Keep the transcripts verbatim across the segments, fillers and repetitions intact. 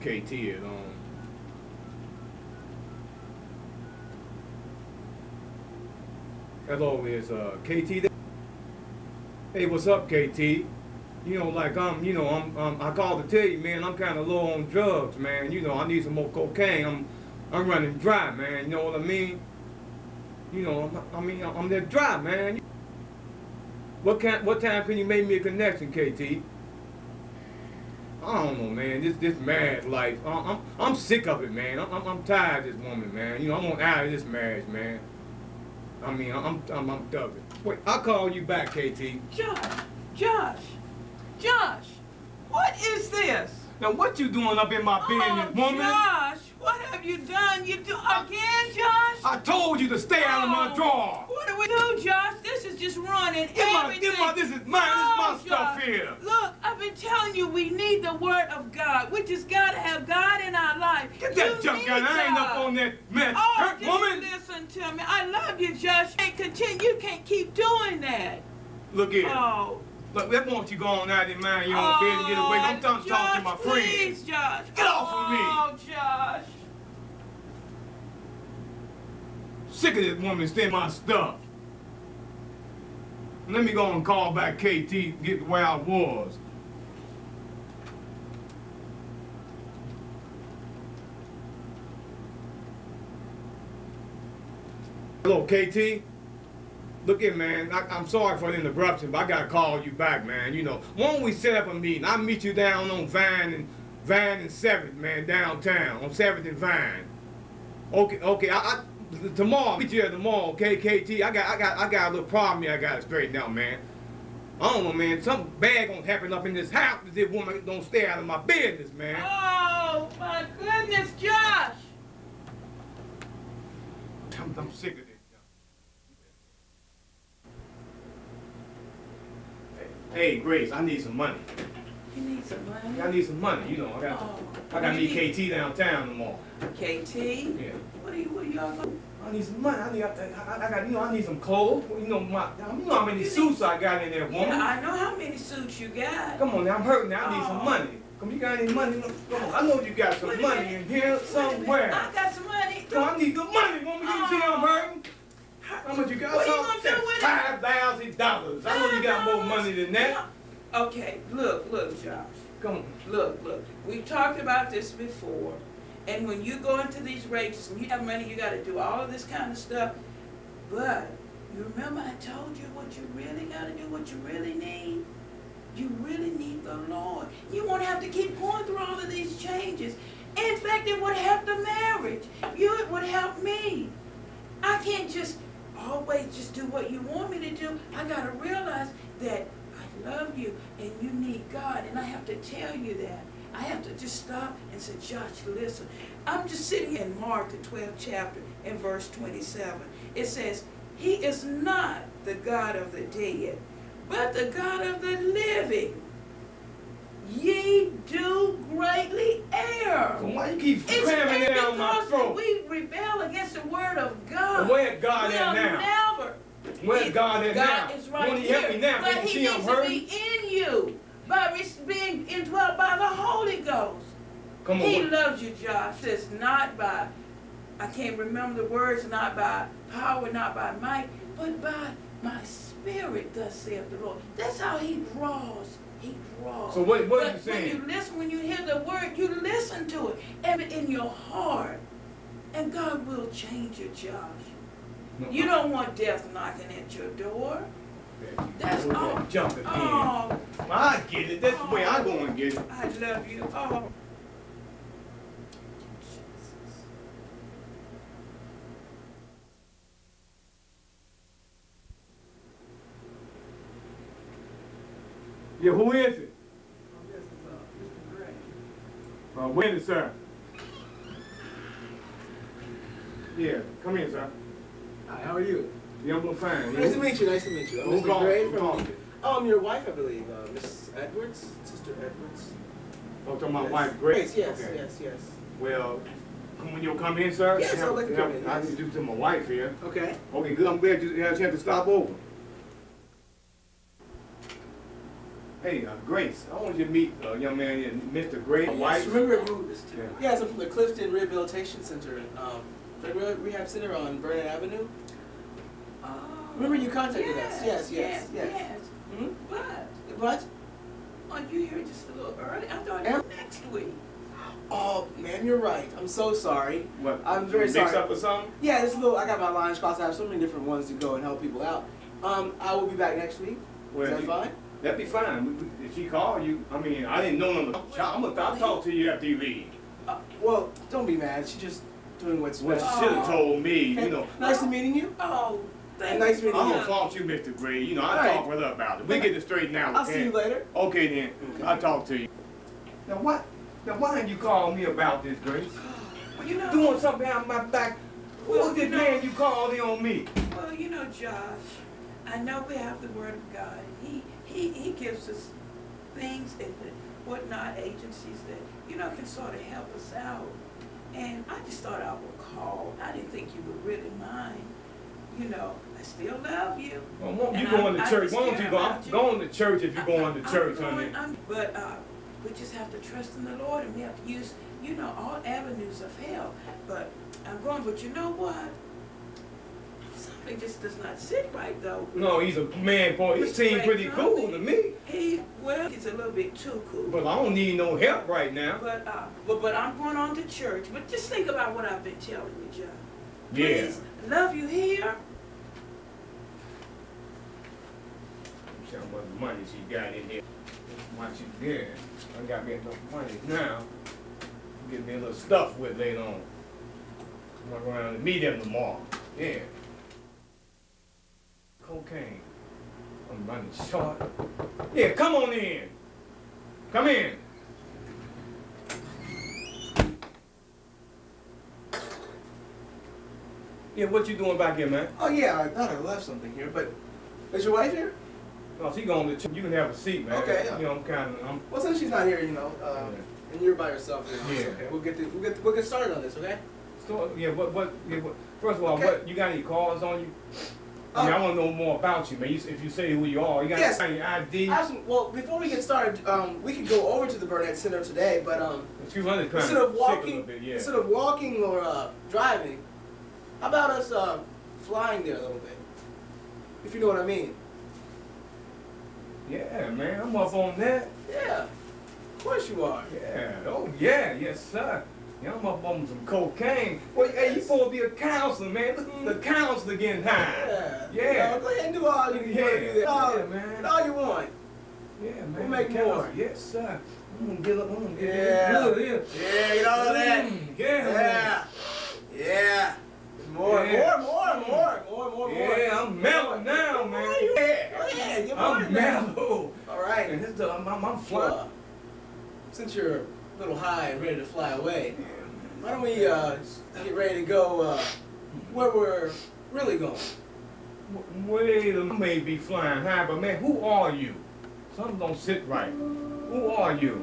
K T is on. Hello, is uh, K T there? Hey, what's up, K T? You know, like I'm, you know, I'm, um, I called to tell you, man, I'm kind of low on drugs, man. You know, I need some more cocaine. I'm, I'm running dry, man. You know what I mean? You know, I'm, I mean, I'm that dry, man. What kind, what time can you make me a connection, K T? I don't know, man. This, this marriage life, I'm, I'm, I'm sick of it, man. I'm, I'm, I'm tired of this woman, man. You know, I'm on out of this marriage, man. I mean, I'm, I'm, I'm done. Wait, I'll call you back, K T. Josh, Josh, Josh, what is this? Now, what you doing up in my business, oh, woman? Josh, what have you done? You do again, Josh? I told you to stay out of my Oh, drawer. What do we do, Josh? This is just running Get my, everything. get my, this is mine. No, this is my stuff Josh. here. Look, I've been telling you we need the word of God. We just gotta have God in our life. Get that You junk need out. I ain't up God. on that mess. Oh, Hurt just woman. listen to me. I love you, Josh. You can't continue. You can't keep doing that. Look here. Oh. Look, that won't you go on out there, man. You on bed and get away. I'm done talking to my Josh, friends. Please, Josh. Get off of me. Oh, Josh. Sick of this woman stealing my stuff. Let me go and call back K T, get where I was. Hello, K T? Look here, man, I, I'm sorry for the interruption, but I gotta call you back, man. You know, why don't we set up a meeting? I'll meet you down on Vine and Vine and seventh, man, downtown, on seventh and Vine. Okay, okay, I, I tomorrow, I'll meet you at the mall, okay, K T? I got, I got, I got a little problem here I gotta straighten out, man. I don't know, man, something bad gonna happen up in this house if this woman don't stay out of my business, man. Oh, my goodness, Josh. I'm, I'm sick of this. Hey, Grace, I need some money. You need some money? I need some money, you know. I got, Oh, I got to meet need- K T downtown tomorrow. K T? Yeah. What are you, what are y'all going? I need some money. I need, I, I, I got, you know, I need some clothes. You know, my, you know how many You suits I got in there, woman. Yeah, I know how many suits you got. Come on now, I'm hurting now. I need Oh. some money. Come, you got any money? Come on, I know you got some Wait a money minute. in here Wait a somewhere. minute. I got some money. Come on, I need the money, woman. You see I'm hurting? How much you got? What are you gonna do with it? Five thousand dollars. I know you got more money than that. Okay, look, look, Josh. Come on. Look, look. We've talked about this before. And when you go into these races and you have money, you got to do all of this kind of stuff. But you remember I told you what you really got to do, what you really need? You really need the Lord. You won't have to keep going through all of these changes. In fact, it would help the marriage. You, it would help me. I can't just always just do what you want me to do. I got to realize that I love you and you need God, and I have to tell you that. I have to just stop and say, Josh, listen. I'm just sitting in Mark, the twelfth chapter, in verse twenty-seven. It says, He is not the God of the dead, but the God of the living. Ye do greatly err. So why you keep It's cramming it down my because throat? we rebel against the word of God. Well, where's God we'll at now? Never. Where's He- God at now? God is right Won't he here. help me now? But Can't you he see I'm needs to hurting? be in you by re- being indwelt by the Holy Ghost. Come on. He what- loves you, Josh. It's not by, I can't remember the words, not by power, not by might, but by my spirit, thus saith the Lord. That's how he draws. He draws. So what, what are you But saying? when you listen, when you hear the word, you listen to it, and in your heart, and God will change you, Josh. No, You don't want death knocking at your door. That's Go all. ahead, jump again. Oh, I get it. That's the way I go and get it. I love you. Oh. Yeah, who is it? This is uh, Mister Gray. Uh, when is sir? Yeah, come in, sir. Hi, how are you? Yeah, I'm doing fine. Nice to meet you, nice to meet you. I'm Who's Mister calling? Gray Who's from... calling? Oh, I'm your wife, I believe. Uh, Miss Edwards? Sister Edwards? Oh, talking about Yes. wife, Grace? Yes, Okay. yes, yes. Well, come when you'll come in, sir? Yes, Have- I'd like to have- come in, I yes. need to do to my wife here. Okay. Okay, good. I'm glad you had a chance to stop over. Hey, uh, Grace, I want you to meet a uh, young man here, Mister Gray. Yes, White. remember you? Yeah. Yes, I'm from the Clifton Rehabilitation Center, um, the re- rehab center on Vernon Avenue. Oh, Remember you contacted yes, us? Yes, yes, yes. yes. yes. Hmm? But, What? are you here just a little early? I thought it Am- was next week. Oh, man, you're right. I'm so sorry. What? I'm very mix sorry. up or something? Yeah, this little. I got my lines crossed. I have so many different ones to go and help people out. Um, I will be back next week. Well, Is that you- fine? That'd be fine. We- we- If she called you, I mean, I didn't know nothing. I'm gonna I'll talk to you after you leave. Uh, well, don't be mad. She's just doing what's Well, best. she should have told me, Hey, you know. Nice to meeting you. Oh, thank Nice you. meeting I'm you. gonna fault you, Mister Gray. You know, I'll All right. talk with her about it. We get it straightened out. I'll okay? see you later. Okay then. Okay. I'll talk to you. Now what? Now why didn't you call me about this, Grace? Well, you know, Doing something behind my back. Who was this man you called in on me? well, you know, Josh, I know we have the Word of God. He he he gives us things and whatnot, agencies that, you know, can sort of help us out. And I just thought I would call. I didn't think you would really mind. You know, I still love you. Well, won't you And going I- to I church? just Why don't care you go? about I'm you. going to church if you're going to I'm church, going- honey. I'm- But uh, we just have to trust in the Lord, and we have to use, you know, all avenues of help. But I'm going, but you know what? Something just does not sit right, though. No, he's a man, boy. He Mister seems Gray pretty told cool me. to me. He, well, he's a little bit too cool. But I don't need no help right now. But, uh, but, but I'm going on to church. But just think about what I've been telling you, John. Yeah. Please, love you here. Show how much money she got in here. Watch it there. I got me enough money now. Get me a little stuff with later on. I'm going around and meet him tomorrow. Yeah. Cocaine. I'm running short. Yeah, come on in. Come in. Yeah, what you doing back here, man? Oh yeah, I thought I left something here, but is your wife here? No, she going to ch- you can have a seat, man. Okay, yeah. You know, I'm kind of, I'm, Well, since she's not here, you know, uh, Yeah. and you're by yourself, then it's Yeah. okay. We'll get the, we'll get we'll get started on this, okay? so, yeah, what, what, yeah, what, first of all, Okay. what, you got any cards on you? I mean, Uh, I want to know more about you, man. You, if you say who you are, you got Yes. any I D? Actually, well, before we get started, um, we could go over to the Burnett Center today, but um, two hundred kind instead of sick a little walking, bit, yeah. instead of walking or uh, driving, how about us uh, flying there a little bit? If you know what I mean. Yeah, man, I'm up on that. Yeah, of course you are. Yeah, oh yeah, yes sir. Yeah, I'm up on some cocaine. Well, hey, you supposed to be a counselor, man. Look, the counselor getting high. Yeah. Yeah. No, go ahead and do all you can Yeah, do there. All, yeah, man. do all you want. Yeah, man. We'll make the counselor. more. Yes, sir. I'm gonna get up. I'm gonna get Yeah. good here. Yeah, get all of that. Mm, yeah. Yeah. Yeah. More, Yeah. more, more, more, more, more, more. Yeah, I'm mellow now, man. Go ahead, get more I'm in there. mellow. All right. And this, uh, I'm, I'm, I'm flying. Well, since you're a little high and ready to fly away, why don't we uh, get ready to go uh, where we're really going? W- Wait a minute, I may be flying high, but man, who are you? Something don't sit right. Who are you?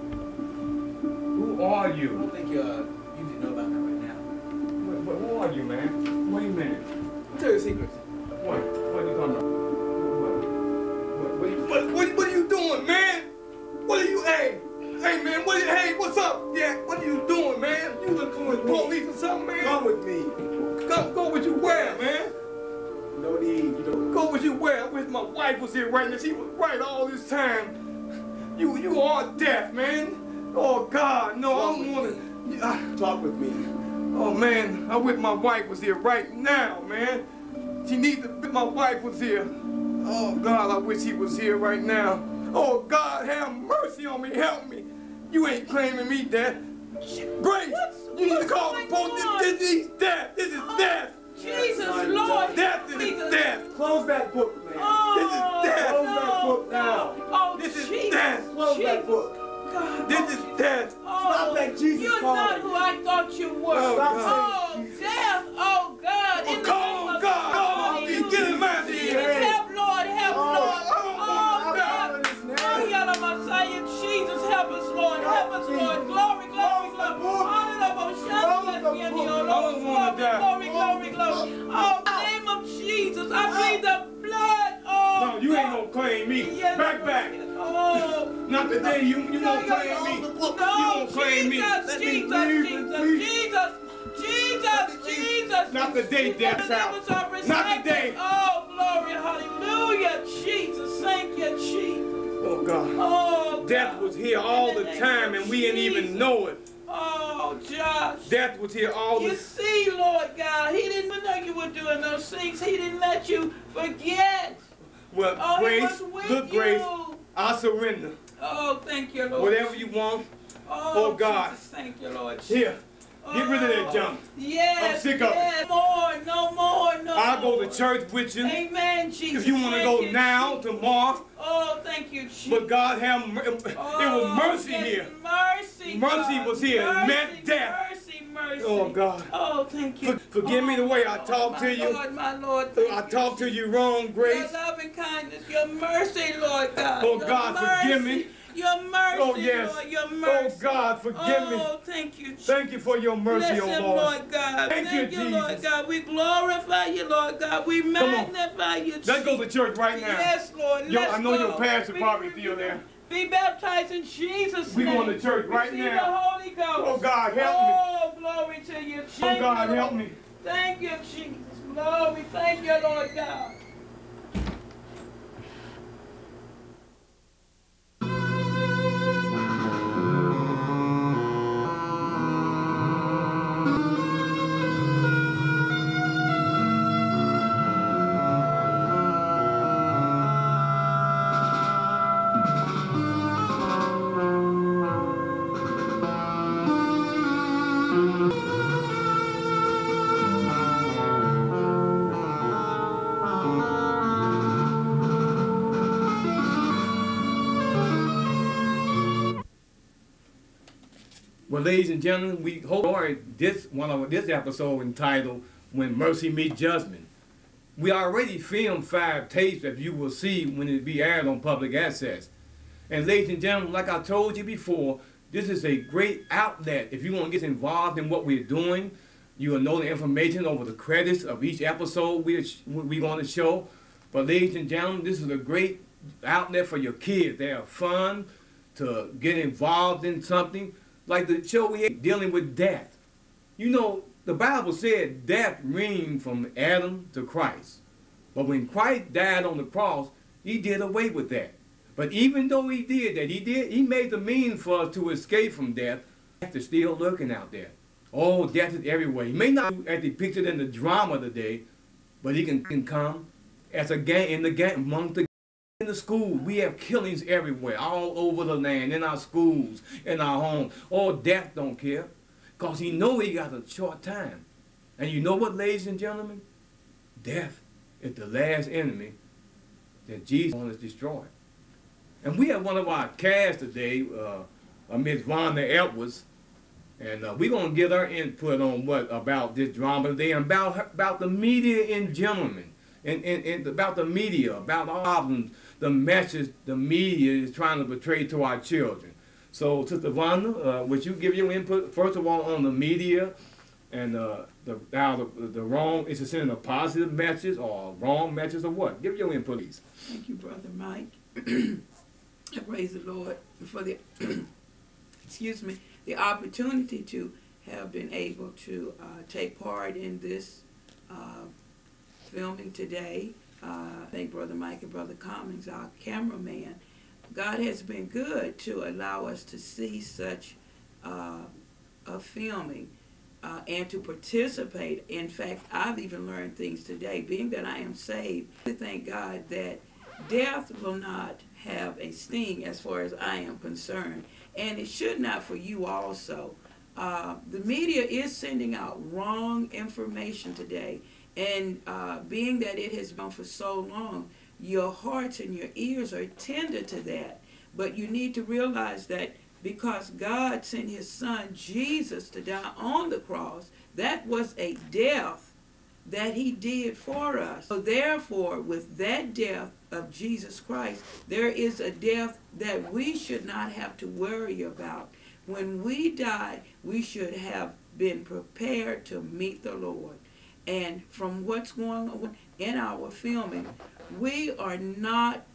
Who are I you? don't think uh, you need to know about that right now. Wh- wh- Who are you, man? Wait a minute. I'll tell you a secret. What? What are you talking about? What? What? What? What? What, what are you doing, man? What are you? Hey, hey, man. What? Hey, what's up? Yeah. What are you doing, man? You look come with police or something, man? Come with me. Come, go with you where, man? No need. You don't. Go with you where? I wish my wife was here right now. She was right all this time. You, you are deaf, man. Oh God, no, I don't want to. Talk with me. Oh man, I wish my wife was here right now, man. She needs to. My wife was here. Oh God, I wish he was here right now. Oh God, have mercy on me, help me. You ain't claiming me deaf. Grace, you need to call the police. This, this is death. This is death. Jesus, Son, Lord. Death is Jesus. death. Close that book, man. Oh, This is death. Close that no, book now. no. Oh, This is Jesus. death. Close that Jesus. book. God. This oh, is Jesus. death. Oh, Stop that Jesus You're calling. not who I thought you were. Oh, Stop God. Oh, death. Oh, God. Oh, In the call name of God. Call Hallelujah. me. Get him out of Jesus, here. help, Lord. Help, Oh, Lord. oh, Oh, oh, God. God, his name. Oh, Yalla Messiah. Jesus, help us, Lord. Help us, Lord. Glory, glory, glory. Honorable Close the Shanti. book. Lord. I don't wanna die. Glory, glory, glory. Oh, in the name of Jesus. I plead the blood. Oh, No, you ain't God. gonna claim me. Yes, Back, back. Oh, Not today. You you No, won't no, claim no, me. the book. You No, won't claim me. Jesus, Let me Jesus, leave, Jesus, please. Jesus, Jesus, Jesus. Not today, Death Believers Child. are Not today. recycled. Oh, glory, hallelujah, Jesus. Thank you, Jesus. Oh God. Oh, Death God. was here all In the name time of and we didn't even Jesus. know it. Oh, Josh. Death was here all You the see, Lord God, he didn't know you were doing those things. He didn't let you forget. Well, Oh, Grace, he was with look, you. Grace, I surrender. Oh, thank you, Lord. Whatever you want. Oh, Oh, God. Jesus, thank you, Lord. Here, get rid of that Oh, junk. Yes, I'm sick of it. yes. More, no more, no I'll go more. to church with you. Amen, Jesus. If you want to Thank go you, now, Jesus. tomorrow. Oh, thank you, Jesus. But God have mer- it Oh, was mercy yes, here. Mercy, Mercy God. was here. It Mercy, meant death. Mercy, mercy. Oh, God. Oh, thank you. For- forgive me the way I Oh, talk my to you. Lord, my Lord, thank I you, talk to Jesus. you wrong, Grace. Your loving kindness, your mercy, Lord God. Oh, Your God, forgive mercy, me. Your mercy, Oh, yes. Lord, your Oh, mercy. God, forgive me. Oh, thank you, Jesus. Thank you for your mercy, Bless oh him, Lord. Lord God. Thank Thank you, you, Lord Jesus. God. We glorify you, Lord God. We on. magnify you, Let's go Jesus. to church right now. Yes, Lord. Yo, Let's I know go. your pastor Be- probably still there. Be baptized in Jesus' We name. going to church right Receive now. the Holy Ghost. Oh, God, help me. Oh, glory to you, Jesus. Oh, God, help me. Thank you, Jesus. Glory. Thank you, Lord God. Well, ladies and gentlemen, we hope you enjoyed this one of this episode entitled "When Mercy Meets Judgment." We already filmed five tapes that you will see when it be aired on public access. And ladies and gentlemen, like I told you before, this is a great outlet. If you want to get involved in what we're doing, you will know the information over the credits of each episode we're, we're going to show. But ladies and gentlemen, this is a great outlet for your kids. They have fun to get involved in something. Like the show we had dealing with death. You know, the Bible said death reigned from Adam to Christ. But when Christ died on the cross, he did away with that. But even though he did that, he did, he made the means for us to escape from death. Death is still lurking out there. Oh, death is everywhere. He may not be as depicted in the drama today, but he can, can come as a gang in the gang among the in the school. We have killings everywhere, all over the land, in our schools, in our homes. Oh, death don't care, because he know he got a short time. And you know what, ladies and gentlemen? Death is the last enemy that Jesus wants to destroy. And we have one of our cast today, uh, uh, Miss Vonda Edwards, and uh, we're going to get her input on what about this drama today and about, her, about the media in general. And, and, and about the media, about all problems, the message the media is trying to portray to our children. So, Sister Vonda, uh, would you give your input, first of all, on the media and uh, the, how the, the wrong, is it sending a positive message or a wrong message or what? Give your input, please. Thank you, Brother Mike. I praise the Lord for the, excuse me, the opportunity to have been able to uh, take part in this uh, filming today. Uh, I thank Brother Mike and Brother Cummings, our cameraman. God has been good to allow us to see such uh, a filming uh, and to participate. In fact, I've even learned things today. Being that I am saved, I thank God that death will not have a sting as far as I am concerned. And it should not for you also. Uh, the media is sending out wrong information today. And uh, being that it has been for so long, your hearts and your ears are tender to that. But you need to realize that because God sent his son Jesus to die on the cross, that was a death that he did for us. So therefore, with that death of Jesus Christ, there is a death that we should not have to worry about. When we die, we should have been prepared to meet the Lord. And from what's going on in our filming, we are not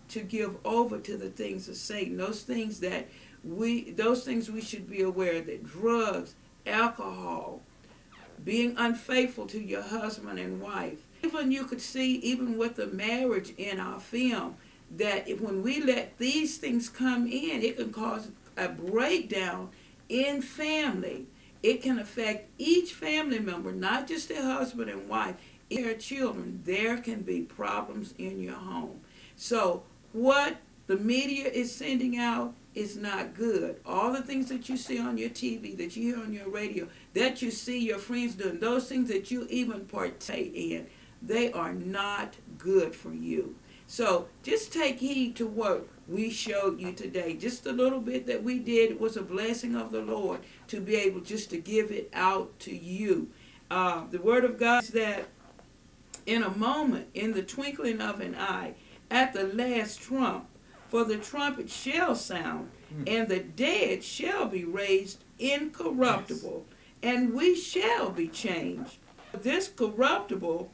to give over to the things of Satan. Those things that we, those things we should be aware that drugs, alcohol, being unfaithful to your husband and wife. Even you could see, even with the marriage in our film, that if when we let these things come in, it can cause a breakdown in family. It can affect each family member, not just their husband and wife, their children. There can be problems in your home. So what the media is sending out is not good. All the things that you see on your T V, that you hear on your radio, that you see your friends doing, those things that you even partake in, they are not good for you. So just take heed to what we showed you today. Just a little bit that we did, it was a blessing of the Lord to be able just to give it out to you. Uh, the Word of God says that in a moment, in the twinkling of an eye, at the last trump, for the trumpet shall sound, mm. and the dead shall be raised incorruptible, yes. and we shall be changed. This corruptible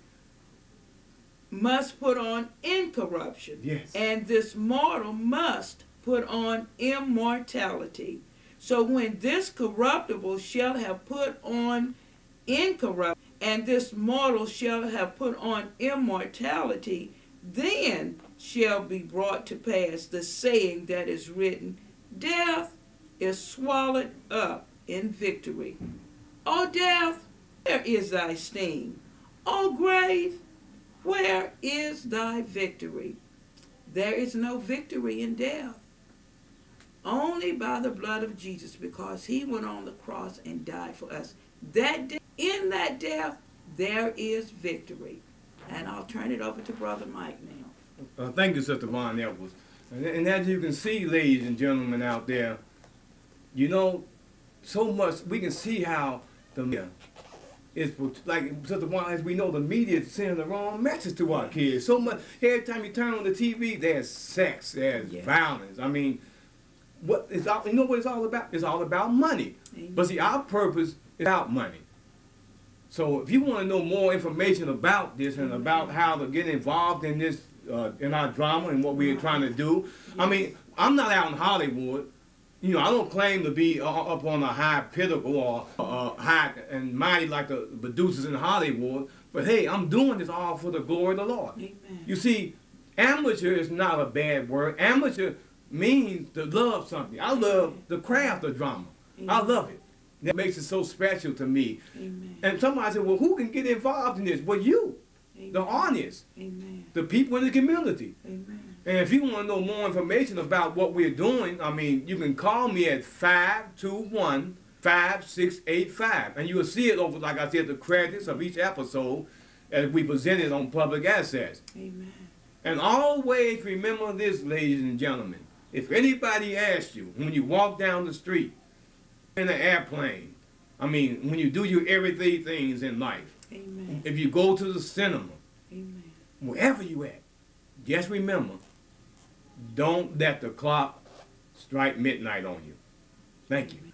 must put on incorruption, yes. and this mortal must put on immortality. So when this corruptible shall have put on incorruption, and this mortal shall have put on immortality, then shall be brought to pass the saying that is written, death is swallowed up in victory. O death, where is thy sting? O grave, where is thy victory? There is no victory in death. Only by the blood of Jesus, because he went on the cross and died for us. That de- in that death, there is victory. And I'll turn it over to Brother Mike now. Uh, thank you, Sister Von Edwards. And, and as you can see, ladies and gentlemen out there, you know, so much, we can see how the media is, like Sister Von, as we know, the media is sending the wrong message to our kids. So much, every time you turn on the T V, there's sex, there's yeah. violence. I mean, what is all, you know what it's all about? It's all about money. Amen. But see, our purpose is about money. So if you want to know more information about this and about how to get involved in this, uh, in our drama and what we are trying to do, I mean, I'm not out in Hollywood. You know, I don't claim to be uh, up on a high pinnacle or uh, high and mighty like the producers in Hollywood. But hey, I'm doing this all for the glory of the Lord. Amen. You see, amateur is not a bad word. Amateur means to love something. I love the craft of drama. Amen. I love it. That makes it so special to me. Amen. And somebody said, well, who can get involved in this? Well, you, Amen. The audience, Amen. The people in the community. Amen. And if you want to know more information about what we're doing, I mean, you can call me at five two one, five six eight five. And you will see it over, like I said, the credits of each episode as we present it on Public Access. Amen. And always remember this, ladies and gentlemen. If anybody asks you, when you walk down the street, in an airplane, I mean, when you do your everyday things in life, Amen. If you go to the cinema, Amen. Wherever you at, just remember, don't let the clock strike midnight on you. Thank you.